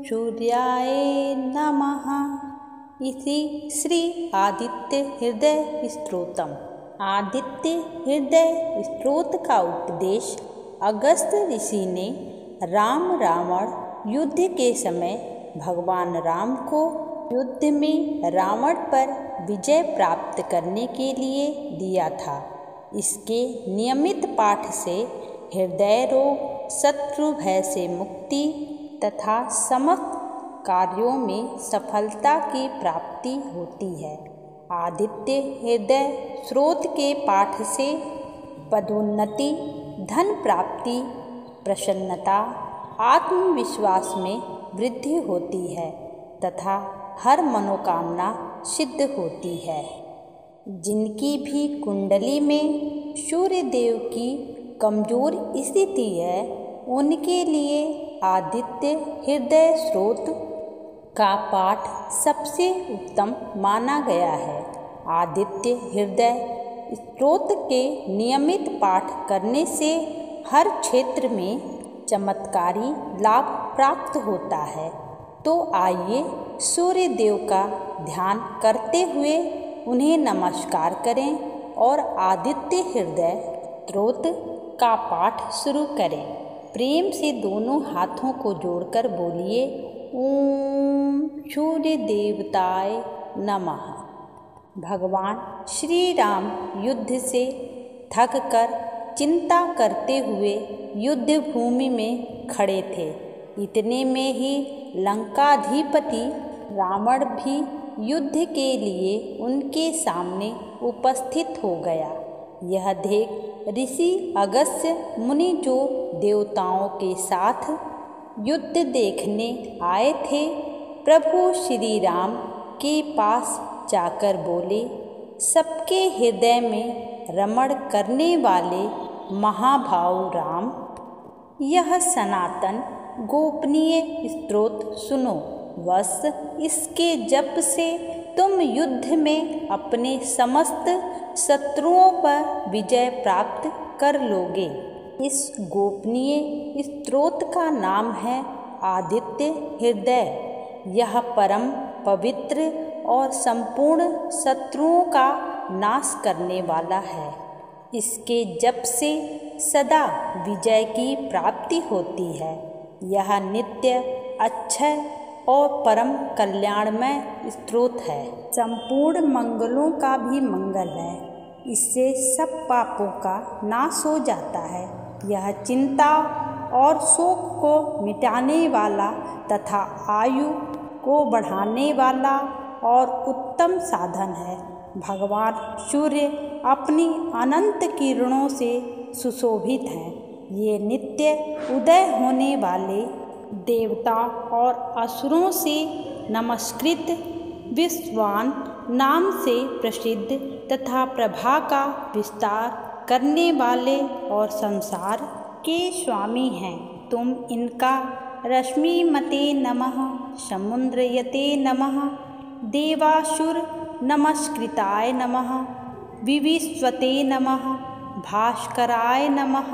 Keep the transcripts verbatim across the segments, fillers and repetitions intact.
सूर्याय नमः। इति श्री आदित्य हृदय स्तोत्रम। आदित्य हृदय स्तोत्र का उपदेश अगस्त ऋषि ने राम रावण युद्ध के समय भगवान राम को युद्ध में रावण पर विजय प्राप्त करने के लिए दिया था। इसके नियमित पाठ से हृदय रोग, शत्रु भय से मुक्ति तथा समस्त कार्यों में सफलता की प्राप्ति होती है। आदित्य हृदय स्रोत के पाठ से पदोन्नति, धन प्राप्ति, प्रसन्नता, आत्मविश्वास में वृद्धि होती है तथा हर मनोकामना सिद्ध होती है। जिनकी भी कुंडली में सूर्य देव की कमजोर स्थिति है, उनके लिए आदित्य हृदय स्रोत का पाठ सबसे उत्तम माना गया है। आदित्य हृदय स्रोत के नियमित पाठ करने से हर क्षेत्र में चमत्कारी लाभ प्राप्त होता है। तो आइए सूर्य देव का ध्यान करते हुए उन्हें नमस्कार करें और आदित्य हृदय स्रोत का पाठ शुरू करें। प्रेम से दोनों हाथों को जोड़कर बोलिए, ओम सूर्य देवताय नमः। भगवान श्री राम युद्ध से थक कर चिंता करते हुए युद्ध भूमि में खड़े थे। इतने में ही लंकाधिपति रावण भी युद्ध के लिए उनके सामने उपस्थित हो गया। यह देख ऋषि अगस्त्य मुनि, जो देवताओं के साथ युद्ध देखने आए थे, प्रभु श्री राम के पास जाकर बोले, सबके हृदय में रमण करने वाले महाभाव राम, यह सनातन गोपनीय स्तोत्र सुनो। बस इसके जप से तुम युद्ध में अपने समस्त शत्रुओं पर विजय प्राप्त कर लोगे। इस गोपनीय स्तोत्र का नाम है आदित्य हृदय। यह परम पवित्र और संपूर्ण शत्रुओं का नाश करने वाला है। इसके जप से सदा विजय की प्राप्ति होती है। यह नित्य अक्षय और परम कल्याणमय स्तोत्र है। संपूर्ण मंगलों का भी मंगल है। इससे सब पापों का नाश हो जाता है। यह चिंता और शोक को मिटाने वाला तथा आयु को बढ़ाने वाला और उत्तम साधन है। भगवान सूर्य अपनी अनंत किरणों से सुशोभित हैं। ये नित्य उदय होने वाले देवता और असुरों से नमस्कृत विश्वान नाम से प्रसिद्ध तथा प्रभा का विस्तार करने वाले और संसार के स्वामी हैं। तुम इनका रश्मिमते नमः, समुद्रयते नमः, देवासुर नमस्कृताय नमः, विविश्वते नमः, भास्कराय नमः,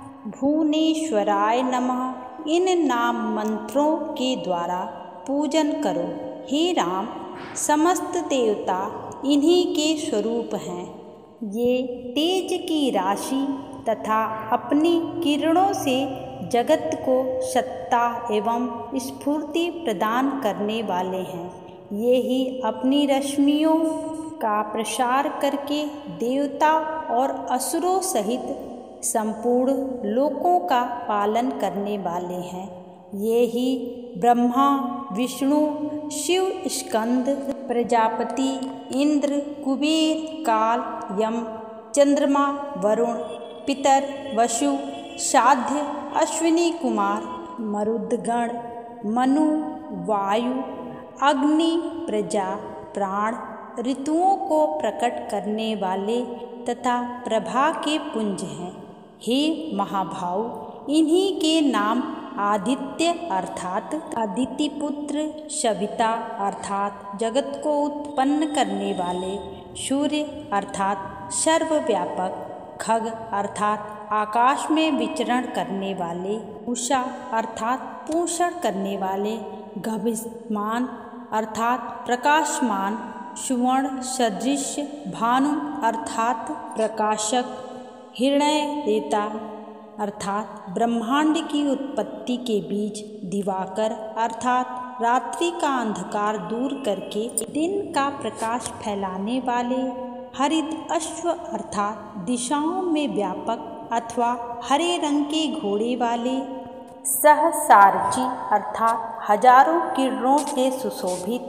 भुवनेश्वराय नमः, इन नाम मंत्रों के द्वारा पूजन करो। हे राम, समस्त देवता इन्हीं के स्वरूप हैं। ये तेज की राशि तथा अपनी किरणों से जगत को सत्ता एवं स्फूर्ति प्रदान करने वाले हैं। ये ही अपनी रश्मियों का प्रसार करके देवता और असुरों सहित संपूर्ण लोकों का पालन करने वाले हैं। ये ही ब्रह्मा, विष्णु, शिव, स्कंद, प्रजापति, इंद्र, कुबेर, काल, यम, चंद्रमा, वरुण, पितर, वसु, साध्य, अश्विनी कुमार, मरुदगण, मनु, वायु, अग्नि, प्रजा, प्राण, ऋतुओं को प्रकट करने वाले तथा प्रभा के पुंज हैं। हे महाभाव, इन्हीं के नाम आदित्य अर्थात अदिति पुत्र, सविता अर्थात जगत को उत्पन्न करने वाले, सूर्य अर्थात सर्वव्यापक, खग अर्थात आकाश में विचरण करने वाले, उषा अर्थात पोषण करने वाले, गभीष्यमान अर्थात प्रकाशमान, सुवर्ण सदृश, भानु अर्थात प्रकाशक, हिरण्य देता अर्थात ब्रह्मांड की उत्पत्ति के बीच, दिवाकर अर्थात रात्रि का अंधकार दूर करके दिन का प्रकाश फैलाने वाले, हरित अश्व अर्थात दिशाओं में व्यापक अथवा हरे रंग के घोड़े वाले, सहसारची अर्थात हजारों किरणों से सुशोभित,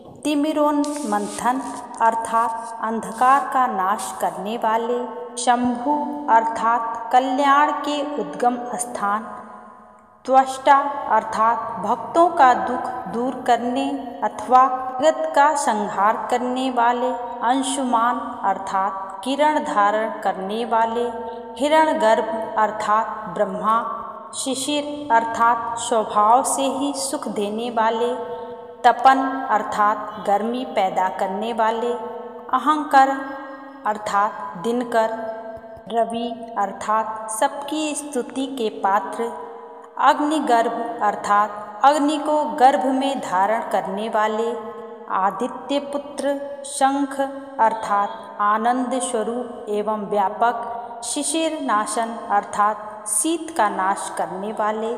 तिमिरोन्मंथन अर्थात अंधकार का नाश करने वाले, शंभु अर्थात कल्याण के उद्गम स्थान, त्वष्टा अर्थात भक्तों का दुख दूर करने अथवा जगत का संहार करने वाले, अंशुमान अर्थात किरण धारण करने वाले, हिरण्यगर्भ अर्थात ब्रह्मा, शिशिर अर्थात स्वभाव से ही सुख देने वाले, तपन अर्थात गर्मी पैदा करने वाले, अहंकार अर्थात दिनकर, रवि अर्थात सबकी स्तुति के पात्र, अग्निगर्भ अर्थात अग्नि को गर्भ में धारण करने वाले, आदित्य पुत्र, शंख अर्थात आनंद स्वरूप एवं व्यापक, शिशिर नाशन अर्थात शीत का नाश करने वाले,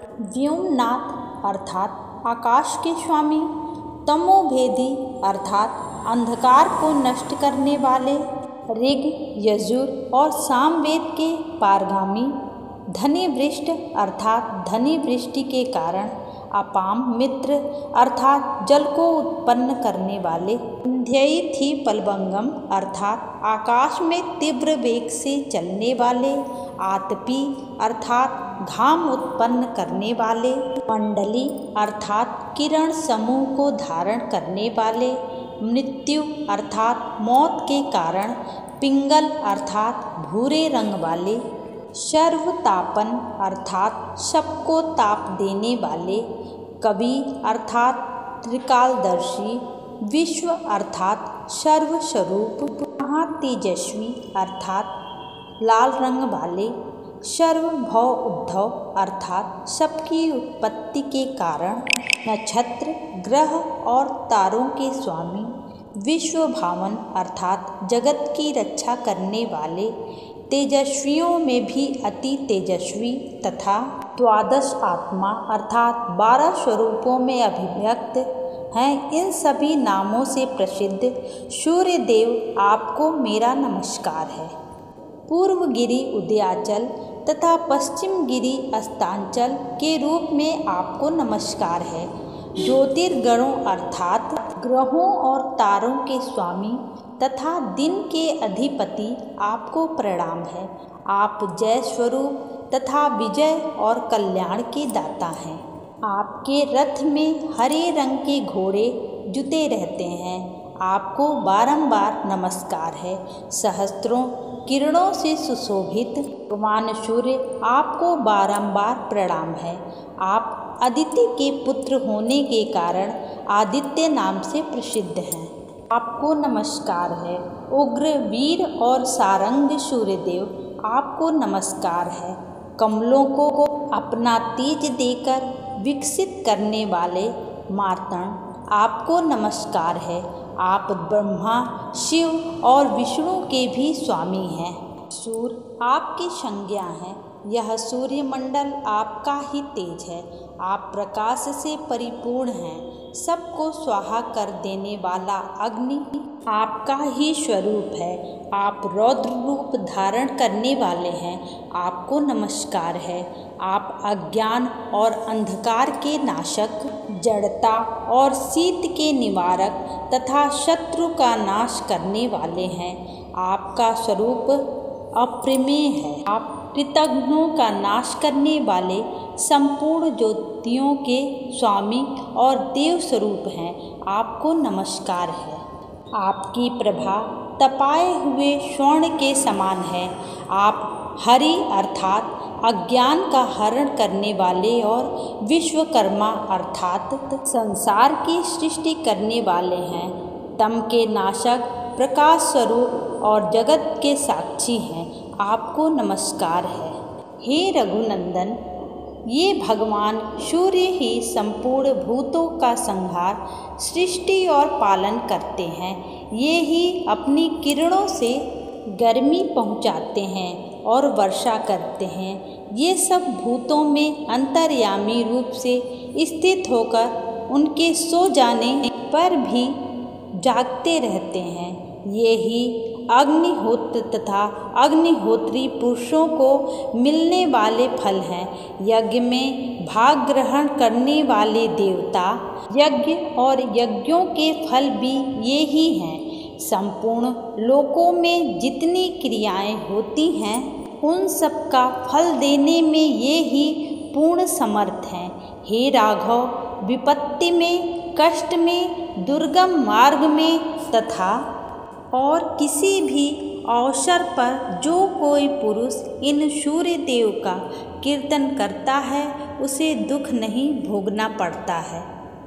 व्योमनाथ अर्थात आकाश के स्वामी, तमोभेदी अर्थात अंधकार को नष्ट करने वाले, ऋग, यजुर और सामवेद के पारगामी, धनी वृष्टि अर्थात धनी वृष्टि के कारण, अपाम मित्र अर्थात जल को उत्पन्न करने वाले, ध्ययी थी पलवंगम अर्थात आकाश में तीव्र वेग से चलने वाले, आतपी अर्थात घाम उत्पन्न करने वाले, मंडली अर्थात किरण समूह को धारण करने वाले, मृत्यु अर्थात मौत के कारण, पिंगल अर्थात भूरे रंग वाले, सर्वतापन अर्थात सबको ताप देने वाले, कवि अर्थात त्रिकालदर्शी, विश्व अर्थात सर्वस्वरूप, महातेजस्वी अर्थात लाल रंग वाले, सर्वभव उद्धव अर्थात सबकी उत्पत्ति के कारण, नक्षत्र ग्रह और तारों के स्वामी, विश्व भावन अर्थात जगत की रक्षा करने वाले, तेजस्वियों में भी अति तेजस्वी तथा द्वादश आत्मा अर्थात बारह स्वरूपों में अभिव्यक्त हैं। इन सभी नामों से प्रसिद्ध सूर्य देव आपको मेरा नमस्कार है। पूर्व गिरि उदयाचल तथा पश्चिम गिरि अस्तांचल के रूप में आपको नमस्कार है। ज्योतिर्गणों अर्थात ग्रहों और तारों के स्वामी तथा दिन के अधिपति आपको प्रणाम है। आप जय स्वरूप तथा विजय और कल्याण के दाता हैं। आपके रथ में हरे रंग के घोड़े जुते रहते हैं। आपको बारंबार नमस्कार है। सहस्त्रों किरणों से सुशोभित भगवान सूर्य आपको बारंबार प्रणाम है। आप अदिति के पुत्र होने के कारण आदित्य नाम से प्रसिद्ध हैं। आपको नमस्कार है। उग्र वीर और सारंग सूर्यदेव आपको नमस्कार है। कमलों को अपना तेज देकर विकसित करने वाले मार्तंड आपको नमस्कार है। आप ब्रह्मा शिव और विष्णु के भी स्वामी हैं। सूर्य आपकी संज्ञा है। यह सूर्यमंडल आपका ही तेज है। आप प्रकाश से परिपूर्ण हैं। सबको स्वाहा कर देने वाला अग्नि आपका ही स्वरूप है। आप रौद्र रूप धारण करने वाले हैं। आपको नमस्कार है। आप अज्ञान और अंधकार के नाशक, जड़ता और शीत के निवारक तथा शत्रु का नाश करने वाले हैं। आपका स्वरूप अप्रमेय है। आप कृतघ्नों का नाश करने वाले संपूर्ण ज्योतियों के स्वामी और देव स्वरूप हैं। आपको नमस्कार है। आपकी प्रभा तपाए हुए स्वर्ण के समान है। आप हरि अर्थात अज्ञान का हरण करने वाले और विश्वकर्मा अर्थात संसार की सृष्टि करने वाले हैं। तम के नाशक, प्रकाश स्वरूप और जगत के साक्षी हैं। आपको नमस्कार है। हे रघुनंदन, ये भगवान सूर्य ही संपूर्ण भूतों का संहार, सृष्टि और पालन करते हैं। ये ही अपनी किरणों से गर्मी पहुंचाते हैं और वर्षा करते हैं। ये सब भूतों में अंतर्यामी रूप से स्थित होकर उनके सो जाने पर भी जागते रहते हैं। ये ही अग्निहोत्र तथा अग्निहोत्री पुरुषों को मिलने वाले फल हैं। यज्ञ में भाग ग्रहण करने वाले देवता, यज्ञ और यज्ञों के फल भी ये ही हैं। संपूर्ण लोकों में जितनी क्रियाएं होती हैं, उन सब का फल देने में ये ही पूर्ण समर्थ हैं। हे राघव, विपत्ति में, कष्ट में, दुर्गम मार्ग में तथा और किसी भी अवसर पर जो कोई पुरुष इन सूर्य देव का कीर्तन करता है, उसे दुख नहीं भोगना पड़ता है।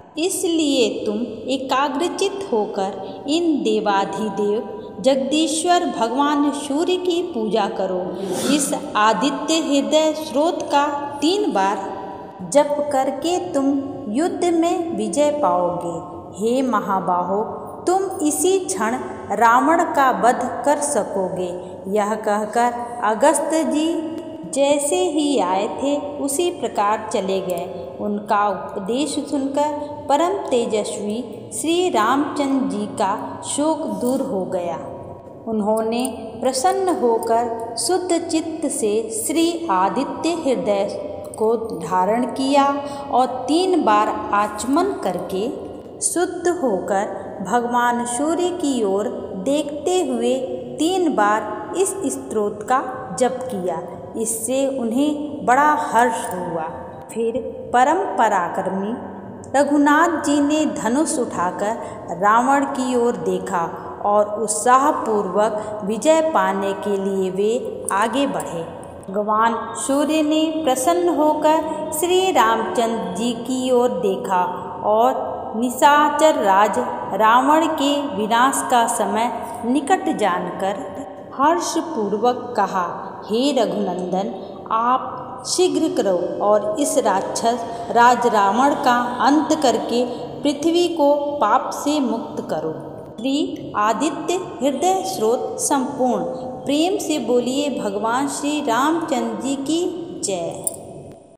इसलिए तुम एकाग्रचित होकर इन देवाधिदेव जगदीश्वर भगवान सूर्य की पूजा करो। इस आदित्य हृदय स्रोत का तीन बार जप करके तुम युद्ध में विजय पाओगे। हे महाबाहो, तुम इसी क्षण रावण का वध कर सकोगे। यह कहकर अगस्त जी जैसे ही आए थे उसी प्रकार चले गए। उनका उपदेश सुनकर परम तेजस्वी श्री रामचंद्र जी का शोक दूर हो गया। उन्होंने प्रसन्न होकर शुद्ध चित्त से श्री आदित्य हृदय को धारण किया और तीन बार आचमन करके शुद्ध होकर भगवान सूर्य की ओर देखते हुए तीन बार इस स्तोत्र का जप किया। इससे उन्हें बड़ा हर्ष हुआ। फिर परम पराक्रमी रघुनाथ जी ने धनुष उठाकर रावण की ओर देखा और उत्साहपूर्वक विजय पाने के लिए वे आगे बढ़े। भगवान सूर्य ने प्रसन्न होकर श्री रामचंद्र जी की ओर देखा और निशाचर राज रावण के विनाश का समय निकट जानकर हर्षपूर्वक कहा, हे रघुनंदन, आप शीघ्र करो और इस राक्षस राज रावण का अंत करके पृथ्वी को पाप से मुक्त करो। श्री आदित्य हृदय स्रोत संपूर्ण प्रेम से बोलिए भगवान श्री रामचंद्र जी की जय।